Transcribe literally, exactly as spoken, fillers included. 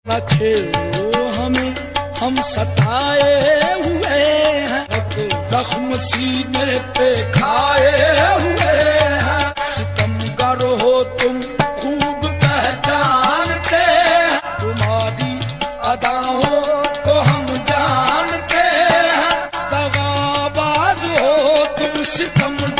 न छेड़ो हमें, हम सताए हुए हैं, अब जख्म सीने पे खाए हुए हैं। सितमगर हो तुम खूब पहचानते हैं, तुम्हारी अदाओं को हम जानते हैं। दगाबाज हो तुम सितम